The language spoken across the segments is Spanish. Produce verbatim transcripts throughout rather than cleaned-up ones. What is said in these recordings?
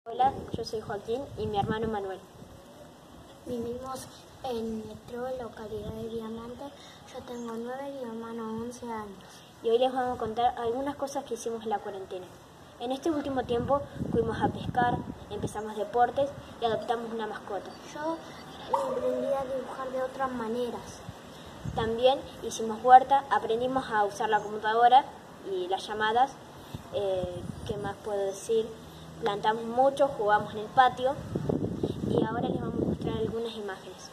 Hola, yo soy Joaquín y mi hermano Manuel. Vivimos en nuestra localidad de Diamante. Yo tengo nueve y mi hermano once años. Y hoy les vamos a contar algunas cosas que hicimos en la cuarentena. En este último tiempo fuimos a pescar, empezamos deportes y adoptamos una mascota. Yo aprendí a dibujar de otras maneras. También hicimos huerta, aprendimos a usar la computadora y las llamadas. Eh, ¿Qué más puedo decir? Plantamos mucho, jugamos en el patio y ahora les vamos a mostrar algunas imágenes.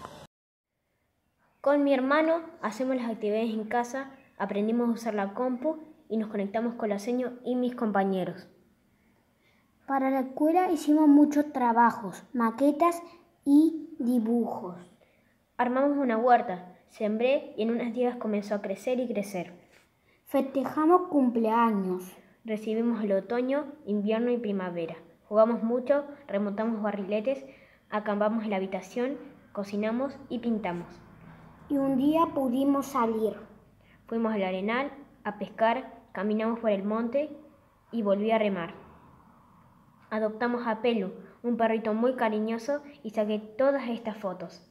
Con mi hermano hacemos las actividades en casa, aprendimos a usar la compu y nos conectamos con la seño y mis compañeros. Para la escuela hicimos muchos trabajos, maquetas y dibujos. Armamos una huerta, sembré y en unos días comenzó a crecer y crecer. Festejamos cumpleaños. Recibimos el otoño, invierno y primavera. Jugamos mucho, remontamos barriletes, acampamos en la habitación, cocinamos y pintamos. Y un día pudimos salir. Fuimos al arenal a pescar, caminamos por el monte y volví a remar. Adoptamos a Pelu, un perrito muy cariñoso, y saqué todas estas fotos.